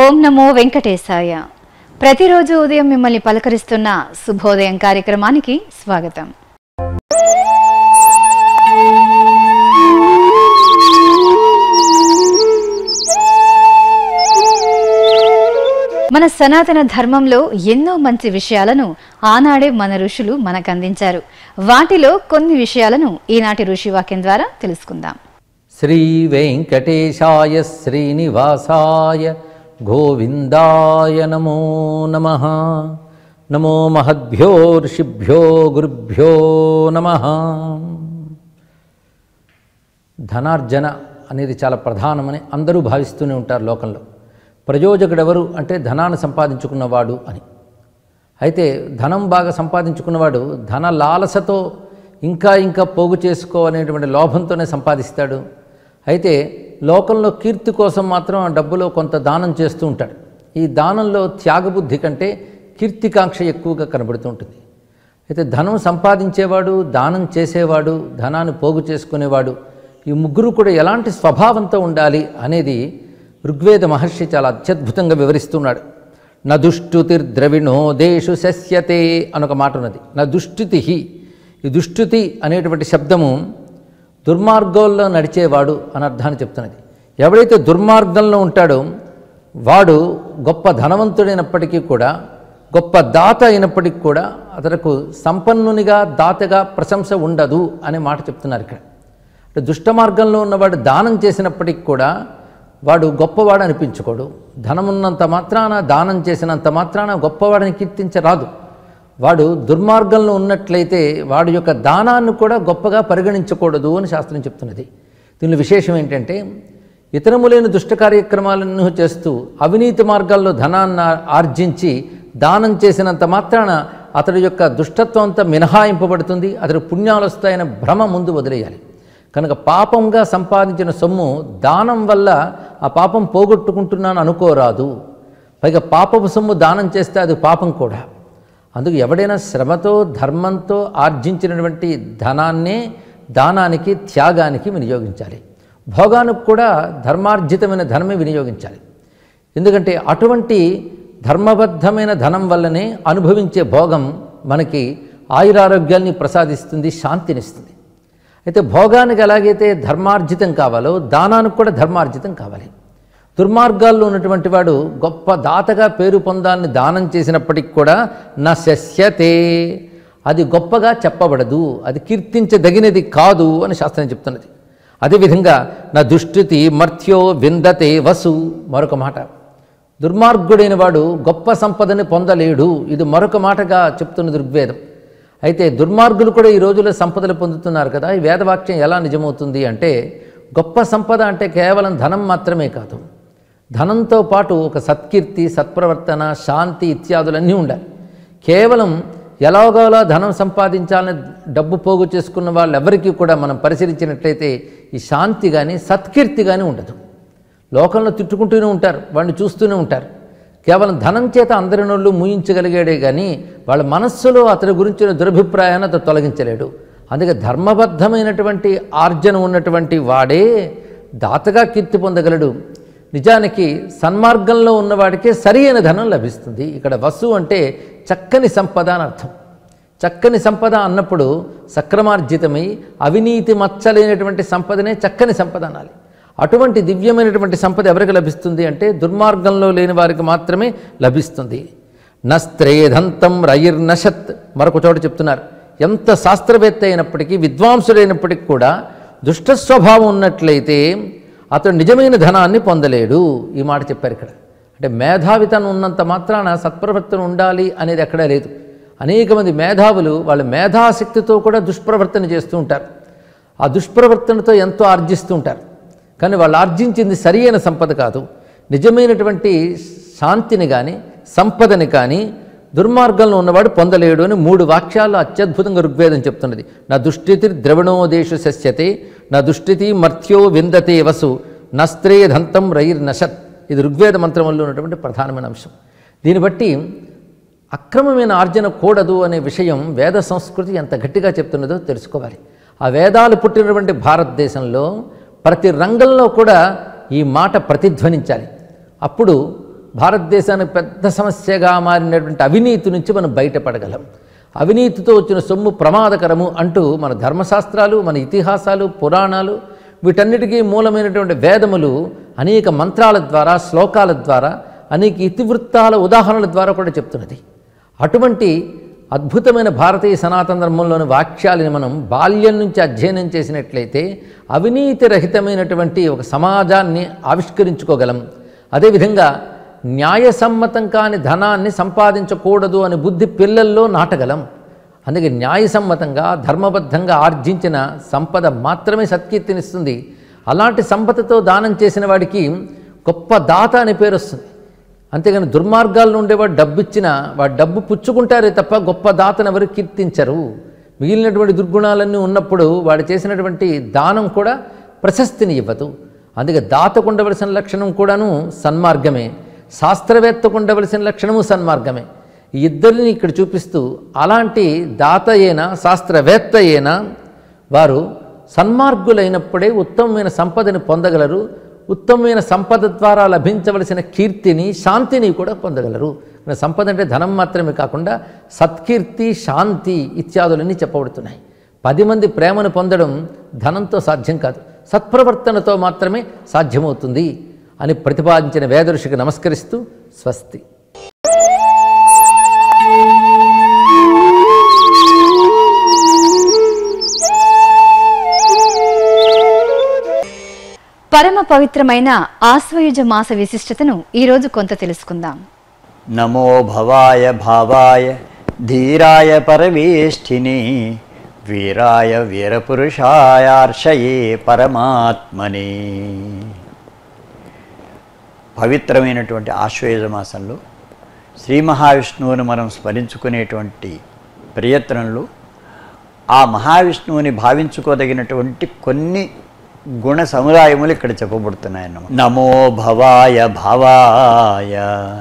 ఓం నమో వెంకటేశాయ. ప్రతిరోజు ఉదయం మిమ్మల్ని పలకరిస్తున్న శుభోదయం కార్యక్రమానికి స్వాగతం. మన సనాతన ధర్మంలో ఎన్నో మంచి విషయాలను ఆనాడే మన ఋషులు మనకు అందించారు. వాటిలో కొన్ని విషయాలను ఈనాటి ఋషివాక్యం ద్వారా తెలుసుకుందాం. శ్రీ వెంకటేశాయ శ్రీనివాసాయ గోవిందాయ నమో నమః. నమో మహద్భ్యో ఋషిభ్యో గురుభ్యో నమః. ధనార్జన అనేది చాలా ప్రధానమని అందరూ భావిస్తూనే ఉంటారు లోకంలో. ప్రయోజకుడెవరు అంటే ధనాన్ని సంపాదించుకున్నవాడు అని. అయితే ధనం బాగా సంపాదించుకున్నవాడు ధన లాలసతో ఇంకా పోగు చేసుకోవాలనేటువంటి లోభంతోనే సంపాదిస్తాడు. అయితే లోకంలో కీర్తి కోసం మాత్రం ఆ డబ్బులో కొంత దానం చేస్తూ ఉంటాడు. ఈ దానంలో త్యాగబుద్ధి కంటే కీర్తికాంక్ష ఎక్కువగా కనబడుతూ ఉంటుంది. అయితే ధనం సంపాదించేవాడు, దానం చేసేవాడు, ధనాన్ని పోగు చేసుకునేవాడు, ఈ ముగ్గురు కూడా ఎలాంటి స్వభావంతో ఉండాలి అనేది ఋగ్వేద మహర్షి చాలా అత్యద్భుతంగా వివరిస్తున్నాడు. న దుష్టుతిర్ద్రవిణో దేషు శస్యతే అనొక మాట ఉన్నది. న దుష్టుతి. ఈ దుష్టుతి అనేటువంటి శబ్దము దుర్మార్గంలో నడిచేవాడు అని అర్థాన్ని చెప్తున్నది. ఎవడైతే దుర్మార్గంలో ఉంటాడో వాడు గొప్ప ధనవంతుడైనప్పటికీ కూడా, గొప్ప దాత అయినప్పటికీ కూడా అతనికి సంపన్నునిగా దాతగా ప్రశంస ఉండదు అనే మాట చెప్తున్నారు ఇక్కడ. అంటే దుష్ట మార్గంలో ఉన్నవాడు దానం చేసినప్పటికీ కూడా వాడు గొప్పవాడు అనిపించుకోడు. ధనమున్నంత మాత్రాన, దానం చేసినంత మాత్రాన గొప్పవాడిని కీర్తించరాదు. వాడు దుర్మార్గంలో ఉన్నట్లయితే వాడి యొక్క దానాన్ని కూడా గొప్పగా పరిగణించకూడదు అని శాస్త్రం చెప్తున్నది. దీనిలో విశేషం ఏంటంటే, ఇతరములైన దుష్ట కార్యక్రమాలను చేస్తూ అవినీతి మార్గాల్లో ధనాన్ని ఆర్జించి దానం చేసినంత మాత్రాన అతడి యొక్క దుష్టత్వం అంతా మినహాయింపబడుతుంది, అతడి పుణ్యాలు వస్తాయనే భ్రమ ముందు వదిలేయాలి. కనుక పాపంగా సంపాదించిన సొమ్ము దానం వల్ల ఆ పాపం పోగొట్టుకుంటున్నాను అనుకోరాదు. పైగా పాపపు సొమ్ము దానం చేస్తే అది పాపం కూడా. అందుకు ఎవడైనా శ్రమతో ధర్మంతో ఆర్జించినటువంటి ధనాన్నే దానానికి, త్యాగానికి వినియోగించాలి. భోగానికి కూడా ధర్మార్జితమైన ధనమే వినియోగించాలి. ఎందుకంటే అటువంటి ధర్మబద్ధమైన ధనం వల్లనే అనుభవించే భోగం మనకి ఆయురారోగ్యాల్ని ప్రసాదిస్తుంది, శాంతినిస్తుంది. అయితే భోగానికి ఎలాగైతే ధర్మార్జితం కావాలో దానానికి కూడా ధర్మార్జితం కావాలి. దుర్మార్గాల్లో ఉన్నటువంటి వాడు గొప్ప దాతగా పేరు పొందాలని దానం చేసినప్పటికి కూడా నా శస్యతే, అది గొప్పగా చెప్పబడదు, అది కీర్తించదగినది కాదు అని శాస్త్రం చెప్తున్నది. అదేవిధంగా నా దుష్టుతి మర్త్యో విందతే వసు, మరొక మాట. దుర్మార్గుడైన వాడు గొప్ప సంపదని పొందలేడు, ఇది మరొక మాటగా చెప్తున్నది ఋగ్వేదం. అయితే దుర్మార్గులు కూడా ఈ రోజుల్లో సంపదలు పొందుతున్నారు కదా. ఈ వేదవాక్యం ఎలా నిజమవుతుంది అంటే, గొప్ప సంపద అంటే కేవలం ధనం మాత్రమే కాదు, ధనంతో పాటు ఒక సత్కీర్తి, సత్ప్రవర్తన, శాంతి ఇత్యాదులన్నీ ఉండాలి. కేవలం ఎలాగోలా ధనం సంపాదించాలని డబ్బు పోగు చేసుకున్న వాళ్ళు ఎవరికీ కూడా మనం పరిశీలించినట్లయితే ఈ శాంతి కానీ సత్కీర్తి కానీ ఉండదు. లోకంలో తిట్టుకుంటూనే ఉంటారు, వాడిని చూస్తూనే ఉంటారు. కేవలం ధనం చేత అందరి నోళ్ళు మూయించగలిగాడే కానీ వాళ్ళ మనస్సులో అతడి గురించిన దురభిప్రాయాన్ని అతను తొలగించలేడు. అందుకే ధర్మబద్ధమైనటువంటి ఆర్జన ఉన్నటువంటి వాడే దాతగా కీర్తి పొందగలడు. నిజానికి సన్మార్గంలో ఉన్నవాడికే సరి అయిన ధనం లభిస్తుంది. ఇక్కడ వసు అంటే చక్కని సంపద అని అర్థం. చక్కని సంపద అన్నప్పుడు సక్రమార్జితమై అవినీతి మచ్చలేనటువంటి సంపదనే చక్కని సంపద అనాలి. అటువంటి దివ్యమైనటువంటి సంపద ఎవరికి లభిస్తుంది అంటే దుర్మార్గంలో లేని వారికి మాత్రమే లభిస్తుంది. నస్త్రేధంతం రయిర్నశత్, మరొక చోట చెప్తున్నారు. ఎంత శాస్త్రవేత్త అయినప్పటికీ, విద్వాంసుడైనప్పటికీ కూడా దుష్టస్వభావం ఉన్నట్లయితే అతడు నిజమైన ధనాన్ని పొందలేడు. ఈ మాట చెప్పారు ఇక్కడ. అంటే మేధావితనం ఉన్నంత మాత్రాన సత్ప్రవర్తన ఉండాలి అనేది ఎక్కడా లేదు. అనేక మంది మేధావులు వాళ్ళ మేధాశక్తితో కూడా దుష్ప్రవర్తన చేస్తూ ఉంటారు. ఆ దుష్ప్రవర్తనతో ఎంతో ఆర్జిస్తూ ఉంటారు. కానీ వాళ్ళు ఆర్జించింది సరి అయిన సంపద కాదు. నిజమైనటువంటి శాంతిని కానీ సంపదని కానీ దుర్మార్గంలో ఉన్నవాడు పొందలేడు అని 3 వాక్యాలు అత్యద్భుతంగా ఋగ్వేదం చెప్తున్నది. నా దుష్టితి ద్రవిణోదేశు శస్యతే, నా దుష్టితి మర్త్యో విందతే వసు, నస్త్రేధంతం రయిర్నశత్. ఇది ఋగ్వేద మంత్రంలో ఉన్నటువంటి ప్రధానమైన అంశం. దీన్ని బట్టి అక్రమమైన ఆర్జన కూడదు అనే విషయం వేద సంస్కృతి ఎంత గట్టిగా చెప్తున్నదో తెలుసుకోవాలి. ఆ వేదాలు పుట్టినటువంటి భారతదేశంలో ప్రతి రంగంలో కూడా ఈ మాట ప్రతిధ్వనించాలి. అప్పుడు భారతదేశానికి పెద్ద సమస్యగా మారినటువంటి అవినీతి నుంచి మనం బయటపడగలం. అవినీతితో వచ్చిన సొమ్ము ప్రమాదకరము అంటూ మన ధర్మశాస్త్రాలు, మన ఇతిహాసాలు, పురాణాలు, వీటన్నిటికీ మూలమైనటువంటి వేదములు అనేక మంత్రాల ద్వారా, శ్లోకాల ద్వారా, అనేక ఇతివృత్తాల ఉదాహరణల ద్వారా కూడా చెప్తున్నది. అటువంటి అద్భుతమైన భారతీయ సనాతన ధర్మంలోని వాక్యాలని మనం బాల్యం నుంచి అధ్యయనం చేసినట్లయితే అవినీతి రహితమైనటువంటి ఒక సమాజాన్ని ఆవిష్కరించుకోగలం. అదేవిధంగా న్యాయసమ్మతం కాని ధనాన్ని సంపాదించకూడదు అని బుద్ధి పిల్లల్లో నాటగలం. అందుకే న్యాయసమ్మతంగా, ధర్మబద్ధంగా ఆర్జించిన సంపద మాత్రమే సత్కీర్తినిస్తుంది. అలాంటి సంపదతో దానం చేసిన వాడికి గొప్ప దాత అనే పేరు వస్తుంది. అంతేగాని దుర్మార్గాల్లో ఉండేవాడు డబ్బు ఇచ్చినా వాడు డబ్బు పుచ్చుకుంటారే తప్ప గొప్ప దాతను ఎవరు కీర్తించరు. మిగిలినటువంటి దుర్గుణాలన్నీ ఉన్నప్పుడు వాడు చేసినటువంటి దానం కూడా ప్రశస్తిని ఇవ్వదు. అందుకే దాతకు ఉండవలసిన లక్షణం కూడాను సన్మార్గమే, శాస్త్రవేత్తకు ఉండవలసిన లక్షణము సన్మార్గమే. ఈ ఇద్దరిని ఇక్కడ చూపిస్తూ అలాంటి దాత అయినా శాస్త్రవేత్త అయినా వారు సన్మార్గులైనప్పుడే ఉత్తమమైన సంపదని పొందగలరు. ఉత్తమమైన సంపద ద్వారా లభించవలసిన కీర్తిని, శాంతిని కూడా పొందగలరు. సంపద అంటే ధనం మాత్రమే కాకుండా సత్కీర్తి, శాంతి ఇత్యాదులన్నీ చెప్పబడుతున్నాయి. 10 మంది ప్రేమను పొందడం ధనంతో సాధ్యం కాదు, సత్ప్రవర్తనతో మాత్రమే సాధ్యమవుతుంది అని ప్రతిపాదించిన వేదఋషికి నమస్కరిస్తూ స్వస్తి. పరమ పవిత్రమైన ఆశ్వయుజ మాస విశిష్టతను ఈరోజు కొంత తెలుసుకుందాం. నమో భవాయ భావాయ ధీరాయ పరమేష్ఠిని వీరాయ వీరపురుషాయార్షయే పరమాత్మనే. పవిత్రమైనటువంటి ఆశ్వయుజ మాసంలో శ్రీ మహావిష్ణువుని మనం స్మరించుకునేటువంటి ప్రయత్నంలో ఆ మహావిష్ణువుని భావించుకోదగినటువంటి కొన్ని గుణ సముదాయములు ఇక్కడ చెప్పబడుతున్నాయన్నమాట. నమో భవాయ భావాయ.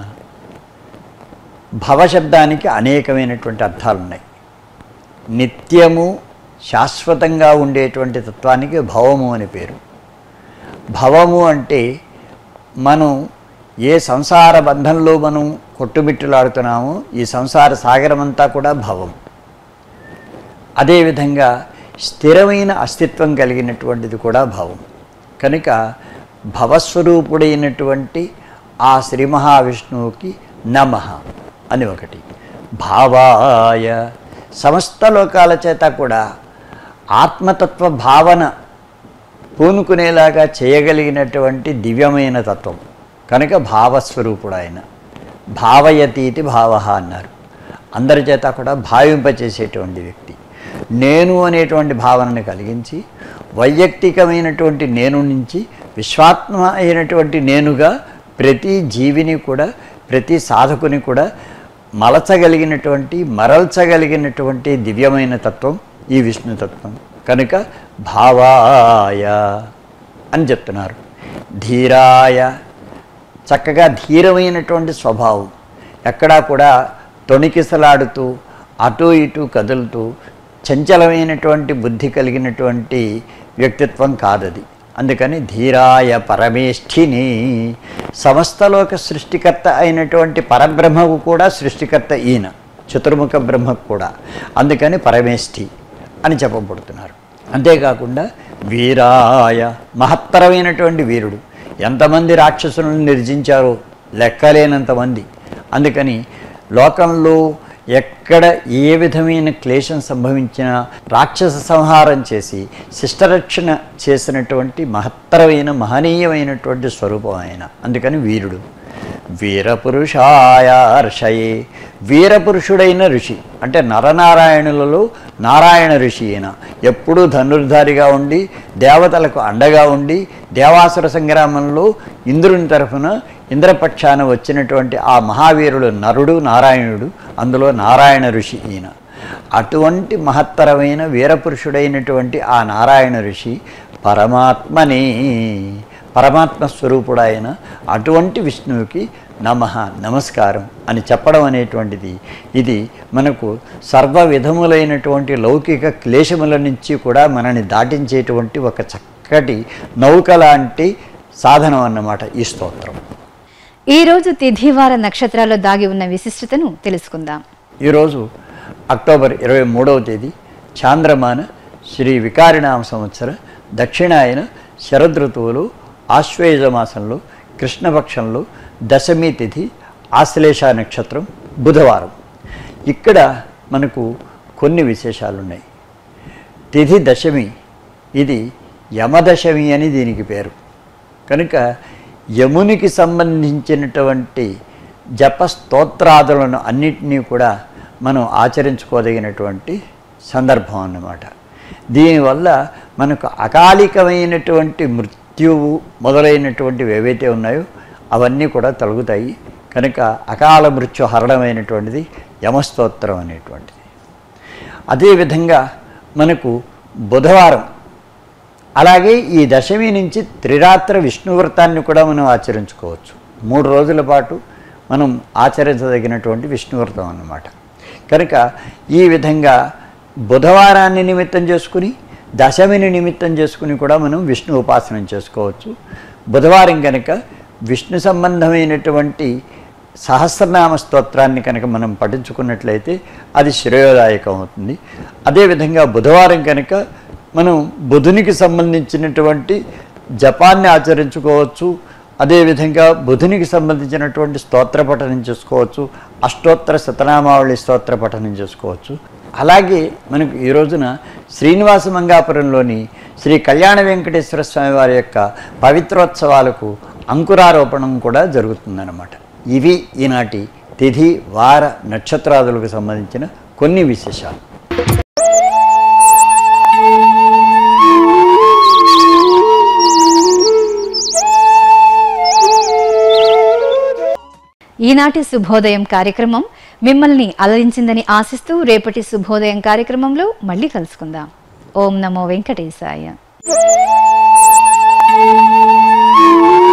భవశబ్దానికి అనేకమైనటువంటి అర్థాలు ఉన్నాయి. నిత్యము శాశ్వతంగా ఉండేటువంటి తత్వానికి భవము అని పేరు. భవము అంటే మనం ఏ సంసార బంధంలో మనం కొట్టుమిట్టులాడుతున్నామో ఈ సంసార సాగరమంతా కూడా భవం. అదేవిధంగా స్థిరమైన అస్తిత్వం కలిగినటువంటిది కూడా భవం. కనుక భవస్వరూపుడైనటువంటి ఆ శ్రీ మహావిష్ణువుకి నమః అని ఒకటి. భావాయ సమస్త లోకాల చేత కూడా ఆత్మతత్వ భావన పూనుకునేలాగా చేయగలిగినటువంటి దివ్యమైన తత్వం కనుక భావస్వరూపుడు ఆయన. భావయతీతి భావ అన్నారు. అందరి చేత కూడా భావింపచేసేటువంటి వ్యక్తి. నేను అనేటువంటి భావనని కలిగించి వైయక్తికమైనటువంటి నేను నుంచి విశ్వాత్మ అయినటువంటి నేనుగా ప్రతి జీవిని కూడా, ప్రతి సాధకుని కూడా మరల్చగలిగినటువంటి దివ్యమైన తత్వం ఈ విష్ణుతత్వం కనుక భావాయ అని చెప్తున్నారు. ధీరాయ చక్కగా ధీరమైనటువంటి స్వభావం, ఎక్కడా కూడా తొణికిసలాడుతూ అటు ఇటు కదులుతూ చంచలమైనటువంటి బుద్ధి కలిగినటువంటి వ్యక్తిత్వం కాదది. అందుకని ధీరాయ పరమేష్ఠిని. సమస్తలోక సృష్టికర్త అయినటువంటి పరబ్రహ్మకు కూడా సృష్టికర్త ఈయన, చతుర్ముఖ బ్రహ్మకు కూడా. అందుకని పరమేష్ఠి అని చెప్పబడుతున్నారు. అంతేకాకుండా వీరాయ మహత్తరమైనటువంటి వీరుడు. ఎంతమంది రాక్షసులను నిర్జించారో లెక్కలేనంతమంది. అందుకని లోకంలో ఎక్కడ ఏ విధమైన క్లేశం సంభవించినా రాక్షస సంహారం చేసి శిష్టరక్షణ చేసినటువంటి మహత్తరమైన మహనీయమైనటువంటి స్వరూపం ఆయన. అందుకని వీరుడు. వీరపురుషాయ ఋషయే. వీరపురుషుడైన ఋషి అంటే నరనారాయణులలో నారాయణ ఋషి అయిన, ఎప్పుడూ ధనుర్ధారిగా ఉండి దేవతలకు అండగా ఉండి దేవాసుర సంగ్రామంలో ఇంద్రుని తరఫున ఇంద్రపక్షాన వచ్చినటువంటి ఆ మహావీరుడు నరుడు నారాయణుడు. అందులో నారాయణ ఋషి ఈయన. అటువంటి మహత్తరమైన వీరపురుషుడైనటువంటి ఆ నారాయణ ఋషి పరమాత్మనే, పరమాత్మ స్వరూపుడైన అటువంటి విష్ణువుకి నమః నమస్కారం అని చెప్పడం అనేటువంటిది ఇది మనకు సర్వ విధములైనటువంటి లౌకిక క్లేశముల నుంచి కూడా మనని దాటించేటువంటి ఒక చక్కటి నౌక లాంటి సాధనం అన్నమాట ఈ స్తోత్రం. ఈ రోజు తిథివార నక్షత్రాల్లో దాగి ఉన్న విశిష్టతను తెలుసుకుందాం. ఈరోజు అక్టోబర్ 23వ తేదీ చాంద్రమాన శ్రీ వికారినామ సంవత్సర దక్షిణాయన శరదృతువులో ఆశ్వయుజ మాసంలో కృష్ణపక్షంలో దశమి తిథి ఆశ్లేష నక్షత్రం బుధవారం. ఇక్కడ మనకు కొన్ని విశేషాలు ఉన్నాయి. తిథి దశమి, ఇది యమదశమి అని దీనికి పేరు. కనుక యమునికి సంబంధించినటువంటి జప స్తోత్రాదులను అన్నిటినీ కూడా మనం ఆచరించుకోదగినటువంటి సందర్భం అన్నమాట. దీనివల్ల మనకు అకాలికమైనటువంటి మృత్యువు మొదలైనటువంటివి ఏవైతే ఉన్నాయో అవన్నీ కూడా తొలగుతాయి. కనుక అకాల మృత్యు హరణమైనటువంటిది యమస్తోత్రం అనేటువంటిది. అదేవిధంగా మనకు బుధవారం, అలాగే ఈ దశమి నుంచి త్రిరాత్ర విష్ణువ్రతాన్ని కూడా మనం ఆచరించుకోవచ్చు. 3 రోజుల పాటు మనం ఆచరించదగినటువంటి విష్ణువ్రతం అన్నమాట. కనుక ఈ విధంగా బుధవారాన్ని నిమిత్తం చేసుకుని దశమిని నిమిత్తం చేసుకుని కూడా మనం విష్ణు ఉపాసనం చేసుకోవచ్చు. బుధవారం కనుక విష్ణు సంబంధమైనటువంటి సహస్రనామ స్తోత్రాన్ని కనుక మనం పఠించుకున్నట్లయితే అది శ్రేయోదాయకం అవుతుంది. అదేవిధంగా బుధవారం కనుక మనం బుధునికి సంబంధించినటువంటి జపాన్ని ఆచరించుకోవచ్చు. అదేవిధంగా బుధునికి సంబంధించినటువంటి స్తోత్ర పఠనం చేసుకోవచ్చు. అష్టోత్తర శతనామావళి స్తోత్ర పఠనం చేసుకోవచ్చు. అలాగే మనకు ఈ రోజున శ్రీనివాస మంగాపురంలోని శ్రీ కళ్యాణ వెంకటేశ్వర స్వామి వారి యొక్క పవిత్రోత్సవాలకు అంకురారోపణం కూడా జరుగుతుందన్నమాట. ఇవి ఈనాటి తిథి వార నక్షత్రాదులకు సంబంధించిన కొన్ని విశేషాలు. ఈనాటి శుభోదయం కార్యక్రమం మిమ్మల్ని అలరించిందని ఆశిస్తూ రేపటి శుభోదయం కార్యక్రమంలో మళ్ళీ కలుసుకుందాం. ఓం నమో వెంకటేశాయ.